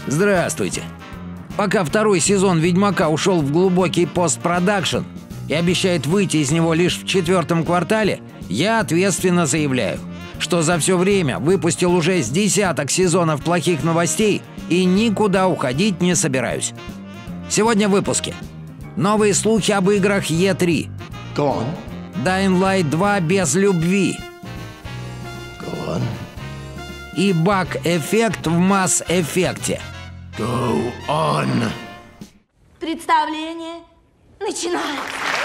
Здравствуйте. Пока второй сезон «Ведьмака» ушел в глубокий постпродакшн и обещает выйти из него лишь в 4-м квартале, я ответственно заявляю, что за все время выпустил уже с десяток сезонов плохих новостей и никуда уходить не собираюсь. Сегодня в выпуске. Новые слухи об играх E3. Go on. Dying Light 2 без любви. Go on. И баг-эффект в Масс-эффекте. Go on. Представление начинается.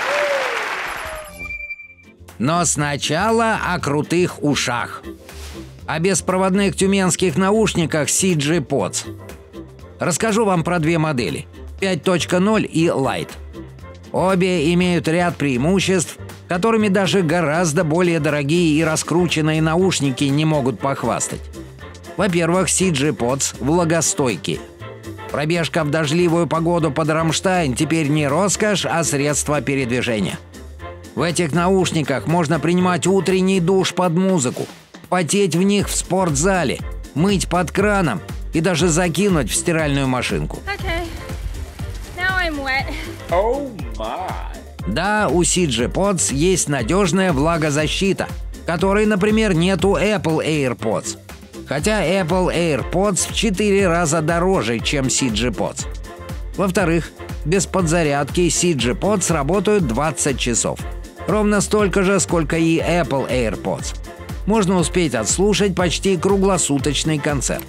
Но сначала о крутых ушах. О беспроводных тюменских наушниках CG Pods. Расскажу вам про две модели – 5.0 и Lite. Обе имеют ряд преимуществ, которыми даже гораздо более дорогие и раскрученные наушники не могут похвастать. Во-первых, CG Pods влагостойкие. Пробежка в дождливую погоду под Рамштайн теперь не роскошь, а средство передвижения. В этих наушниках можно принимать утренний душ под музыку, потеть в них в спортзале, мыть под краном и даже закинуть в стиральную машинку. Okay. Now I'm wet. Oh my. Да, у CG Pods есть надежная влагозащита, которой, например, нет у Apple AirPods. Хотя Apple AirPods в 4 раза дороже, чем CG Pods. Во-вторых, без подзарядки CG Pods работают 20 часов. Ровно столько же, сколько и Apple AirPods. Можно успеть отслушать почти круглосуточный концерт.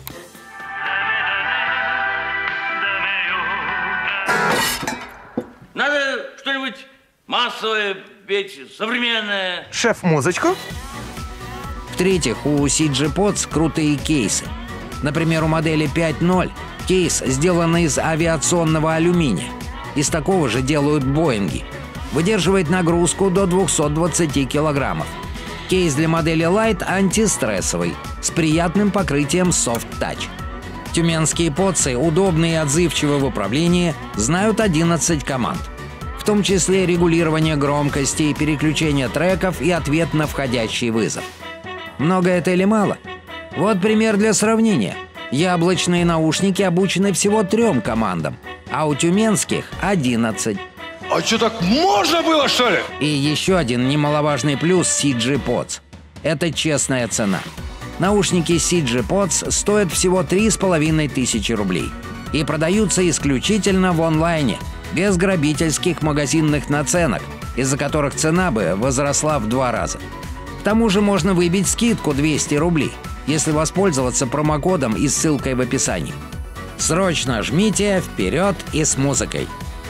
Надо что-нибудь массовое петь, современное. Шеф, музычку? В-третьих, у CG Pods крутые кейсы. Например, у модели 5.0 кейс сделан из авиационного алюминия. Из такого же делают Боинги. Выдерживает нагрузку до 220 килограммов. Кейс для модели Lite антистрессовый, с приятным покрытием Soft Touch. Тюменские подсы, удобные и отзывчивые в управлении, знают 11 команд. В том числе регулирование громкости, переключение треков и ответ на входящий вызов. Много это или мало? Вот пример для сравнения. Яблочные наушники обучены всего 3 командам, а у тюменских 11. А что, так можно было, что ли? И еще один немаловажный плюс CG Pods – это честная цена. Наушники CG Pods стоят всего 3500 рублей и продаются исключительно в онлайне, без грабительских магазинных наценок, из-за которых цена бы возросла в 2 раза. К тому же можно выбить скидку 200 рублей, если воспользоваться промокодом и ссылкой в описании. Срочно жмите вперед и с музыкой.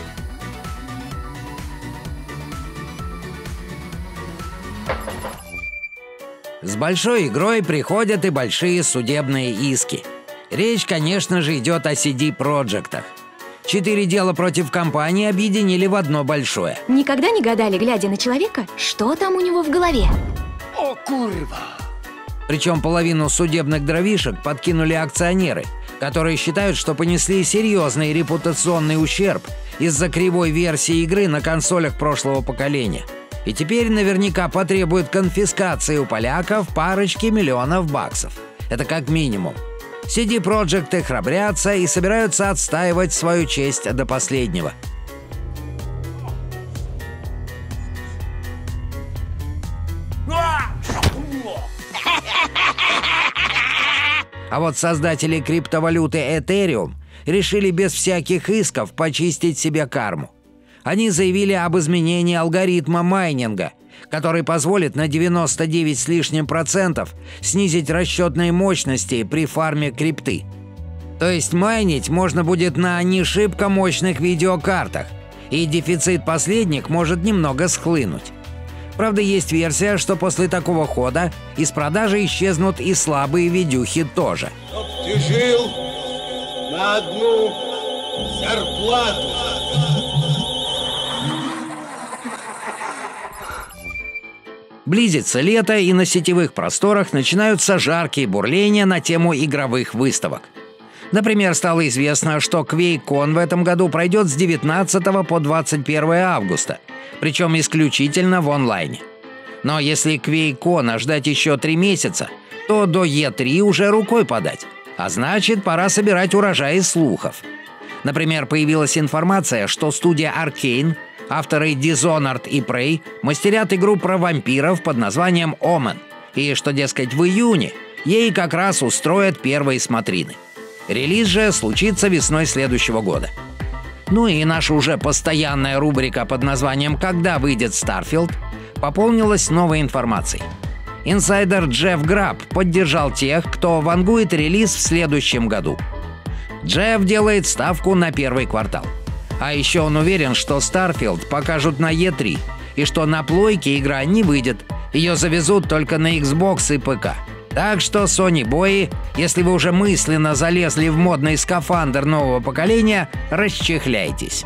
С большой игрой приходят и большие судебные иски. Речь, конечно же, идет о CD Projekt'ах. 4 дела против компании объединили в одно большое. Никогда не гадали, глядя на человека, что там у него в голове? О, курва. Причем половину судебных дровишек подкинули акционеры, которые считают, что понесли серьезный репутационный ущерб из-за кривой версии игры на консолях прошлого поколения. И теперь наверняка потребуют конфискации у поляков парочки миллионов баксов. Это как минимум. CD Projekt'ы храбрятся и собираются отстаивать свою честь до последнего. А вот создатели криптовалюты Ethereum решили без всяких исков почистить себе карму. Они заявили об изменении алгоритма майнинга, который позволит на 99 с лишним процентов снизить расчетные мощности при фарме крипты. То есть майнить можно будет на не шибко мощных видеокартах, и дефицит последних может немного схлынуть. Правда, есть версия, что после такого хода из продажи исчезнут и слабые видюхи тоже. Чтоб ты жил на одну зарплату. Близится лето, и на сетевых просторах начинаются жаркие бурления на тему игровых выставок. Например, стало известно, что QuakeCon в этом году пройдет с 19 по 21 августа, причем исключительно в онлайне. Но если QuakeCon ждать еще 3 месяца, то до E3 уже рукой подать. А значит, пора собирать урожай из слухов. Например, появилась информация, что студия Arkane, авторы Dishonored и Prey, мастерят игру про вампиров под названием Omen. И что, дескать, в июне ей как раз устроят первые смотрины. Релиз же случится весной следующего года. Ну и наша уже постоянная рубрика под названием «Когда выйдет Starfield» пополнилась новой информацией. Инсайдер Джефф Граб поддержал тех, кто вангует релиз в следующем году. Джефф делает ставку на первый квартал. А еще он уверен, что Starfield покажут на E3, и что на плойке игра не выйдет, ее завезут только на Xbox и ПК. Так что, Sony-бои, если вы уже мысленно залезли в модный скафандр нового поколения, расчехляйтесь.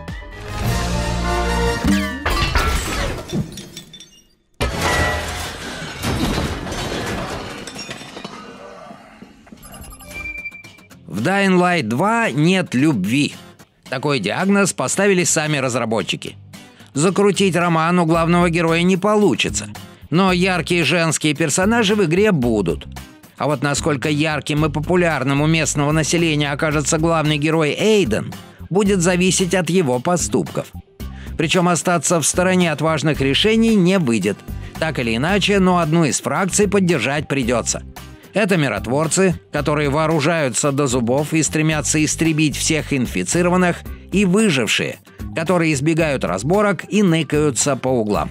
В Dying Light 2 нет любви. Такой диагноз поставили сами разработчики. Закрутить роман у главного героя не получится, но яркие женские персонажи в игре будут. А вот насколько ярким и популярным у местного населения окажется главный герой Эйден, будет зависеть от его поступков. Причем остаться в стороне от важных решений не выйдет. Так или иначе, но одну из фракций поддержать придется. Это миротворцы, которые вооружаются до зубов и стремятся истребить всех инфицированных, и выжившие, которые избегают разборок и ныкаются по углам.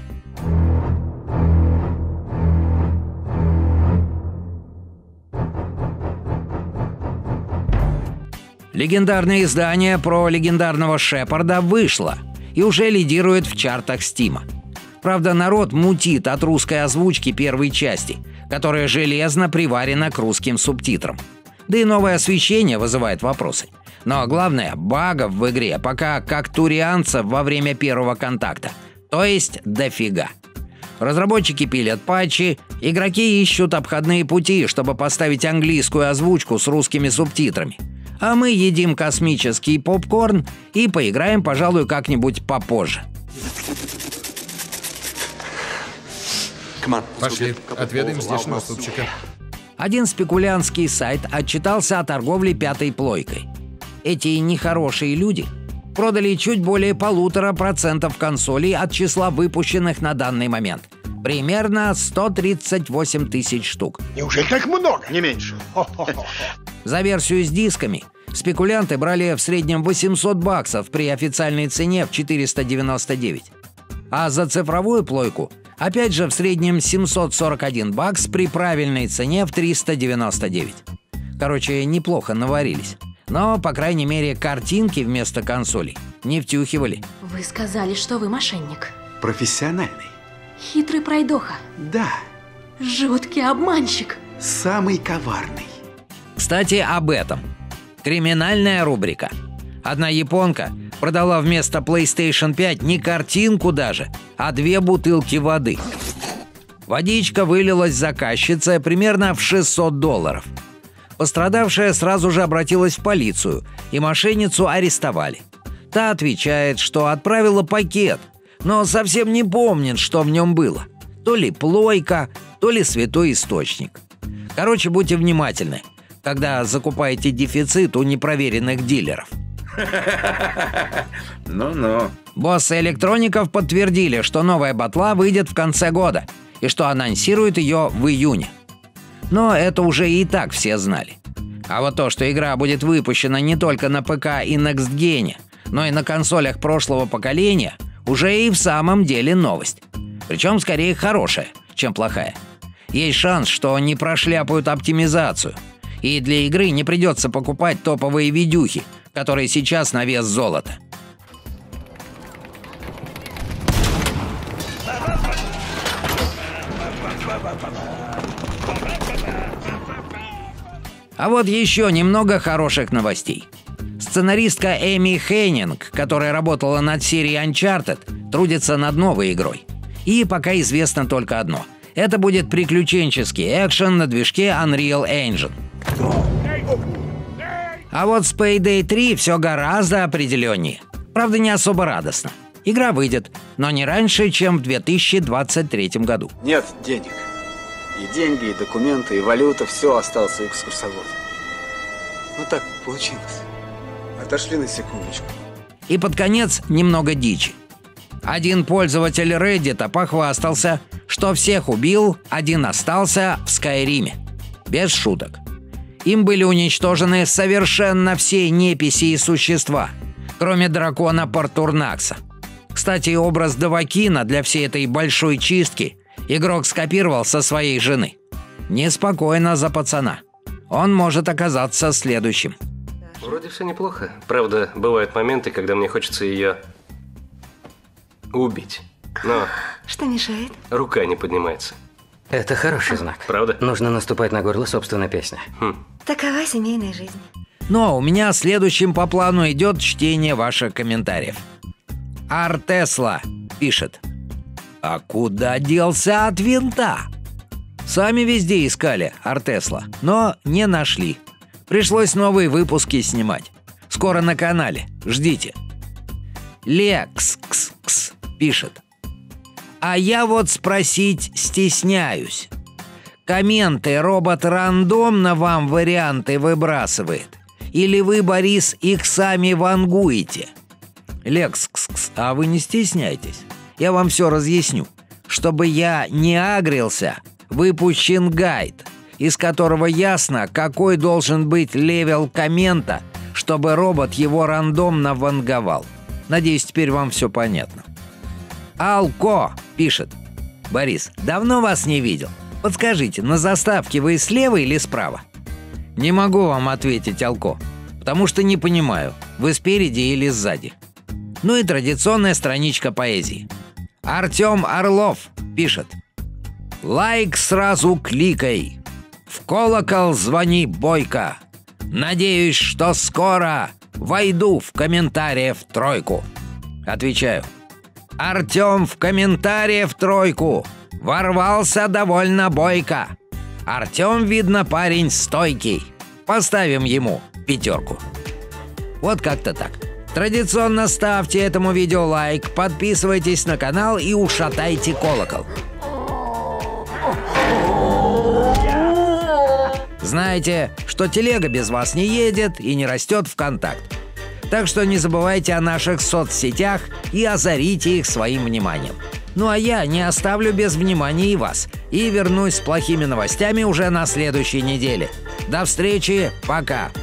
Легендарное издание про легендарного Шепарда вышло и уже лидирует в чартах Стима. Правда, народ мутит от русской озвучки первой части, которая железно приварена к русским субтитрам. Да и новое освещение вызывает вопросы. Но главное, багов в игре пока как турианцев во время первого контакта, то есть дофига. Разработчики пилят патчи, игроки ищут обходные пути, чтобы поставить английскую озвучку с русскими субтитрами. А мы едим космический попкорн и поиграем, пожалуй, как-нибудь попозже. Пошли, отведаем здешнего супчика. Один спекулянтский сайт отчитался о торговле пятой плойкой. Эти нехорошие люди продали чуть более 1,5% консолей от числа выпущенных на данный момент. Примерно 138 тысяч штук. Неужели так много? Не меньше. За версию с дисками спекулянты брали в среднем $800 при официальной цене в 499. А за цифровую плойку опять же в среднем $741 при правильной цене в 399. Короче, неплохо наварились. Но, по крайней мере, картинки вместо консолей не втюхивали. Вы сказали, что вы мошенник. Профессиональный. Хитрый пройдоха. Да, Жуткий обманщик. самый коварный. Кстати, об этом. Криминальная рубрика. Одна японка продала вместо PlayStation 5 не картинку даже, а 2 бутылки воды. Водичка вылилась заказчице примерно в $600. Пострадавшая сразу же обратилась в полицию, и мошенницу арестовали. Та отвечает, что отправила пакет, но совсем не помнит, что в нем было. То ли плойка, то ли святой источник. Короче, будьте внимательны, когда закупаете дефицит у непроверенных дилеров. Ну-ну. Боссы электроников подтвердили, что новая батла выйдет в конце года и что анонсируют ее в июне. Но это уже и так все знали. А вот то, что игра будет выпущена не только на ПК и Next Gen, но и на консолях прошлого поколения, уже и в самом деле новость. Причем скорее хорошая, чем плохая. Есть шанс, что не прошляпают оптимизацию, и для игры не придется покупать топовые видюхи, которые сейчас на вес золота. А вот еще немного хороших новостей. Сценаристка Эми Хеннинг, которая работала над серией Uncharted, трудится над новой игрой. И пока известно только одно. Это будет приключенческий экшен на движке Unreal Engine. А вот с Payday 3 все гораздо определеннее. Правда, не особо радостно. Игра выйдет, но не раньше, чем в 2023 году. Нет денег. И деньги, и документы, и валюта, все осталось у экскурсовода. Ну так получилось. Отошли на секундочку. И под конец немного дичи. Один пользователь Reddit похвастался, что всех убил, один остался в Скайриме. Без шуток. Им были уничтожены совершенно все неписи и существа, кроме дракона Портурнакса. Кстати, образ Давакина для всей этой большой чистки игрок скопировал со своей жены. Неспокойно за пацана. Он может оказаться следующим. Вроде все неплохо. Правда, бывают моменты, когда мне хочется ее убить. Но Что мешает? рука не поднимается. Это хороший знак. Правда? Нужно наступать на горло собственной песни. Такова семейная жизнь. Но у меня следующим по плану идет чтение ваших комментариев. Артесла пишет: «А куда делся от винта?» Сами везде искали Артесла, но не нашли. Пришлось новые выпуски снимать. Скоро на канале. Ждите. Лекс пишет: «А я вот спросить стесняюсь. Комменты робот рандомно вам варианты выбрасывает? Или вы, Борис, их сами вангуете?» Лекс, а вы не стесняйтесь. Я вам все разъясню. Чтобы я не агрился, выпущен гайд, из которого ясно, какой должен быть левел коммента, чтобы робот его рандомно ванговал. Надеюсь, теперь вам все понятно. Алко пишет: «Борис, давно вас не видел. Подскажите, на заставке вы слева или справа?» Не могу вам ответить, Алко, потому что не понимаю, вы спереди или сзади. Ну и традиционная страничка поэзии. Артем Орлов пишет: «Лайк сразу кликай, в колокол звони бойко. Надеюсь, что скоро войду в комментариев в тройку». Отвечаю: Артем в комментариев в тройку ворвался довольно бойко. Артем, видно, парень стойкий. Поставим ему 5. Вот как-то так. Традиционно ставьте этому видео лайк, подписывайтесь на канал и ушатайте колокол. Знаете, что телега без вас не едет и не растет ВКонтакт. Так что не забывайте о наших соцсетях и озарите их своим вниманием. Ну а я не оставлю без внимания и вас. И вернусь с плохими новостями уже на следующей неделе. До встречи, пока!